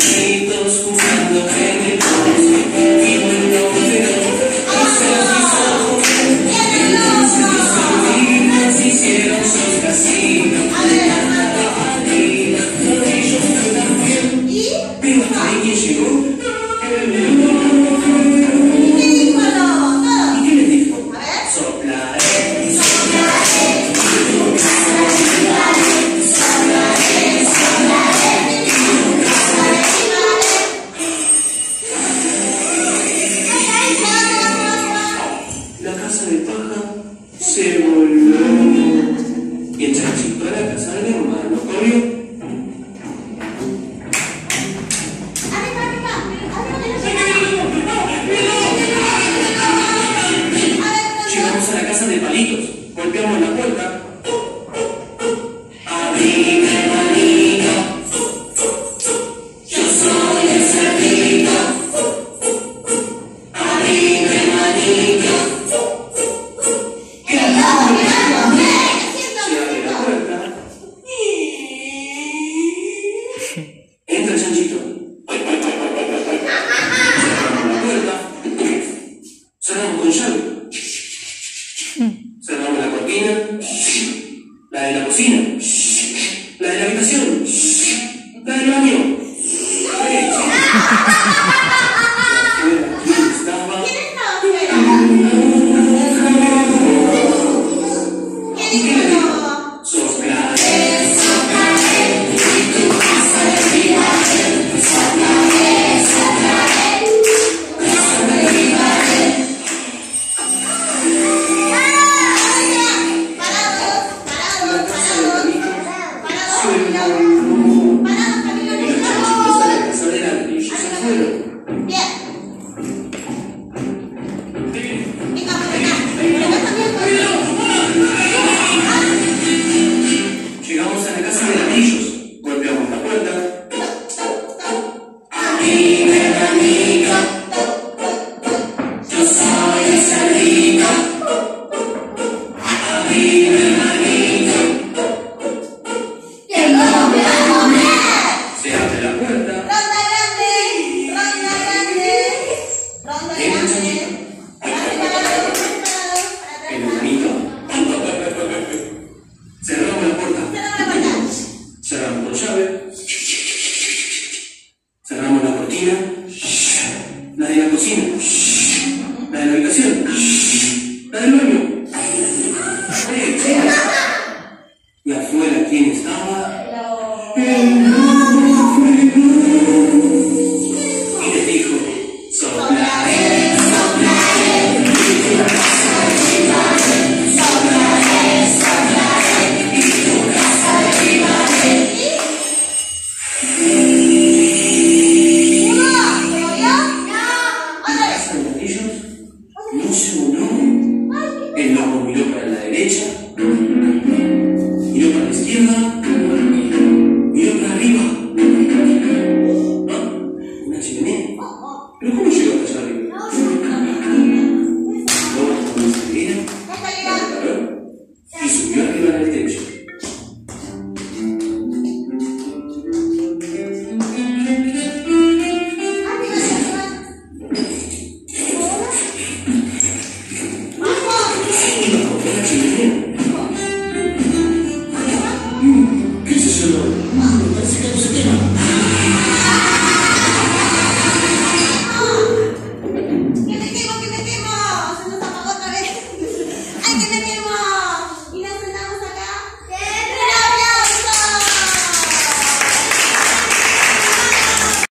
pajaritos jugando en el bosque y bueno, entonces mis amigos hicieron sus casitas arriba, ellos también, pero hasta ahí que llegó. ¿Y qué les dijo? Soplaré, soplaré, soplaré, soplaré. La casa de paja se volvió y el chanchito a la casa del hermano corrió. Llegamos a la casa de Palitos, golpeamos la puerta. Abrime, manito, yo soy el cerdito. Abrime, manito, que no voy a comer. Se abre la puerta. Entra el chanchito.